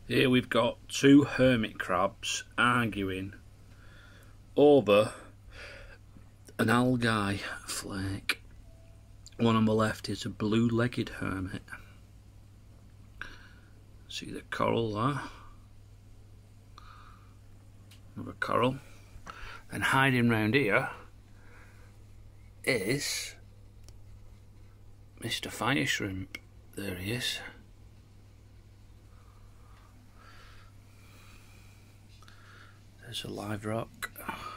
Here we've got two hermit crabs arguing over an algae flake. One on the left is a blue-legged hermit. See the coral there? Another coral. And hiding round here is Mr. Fire Shrimp. There he is. There's a live rock.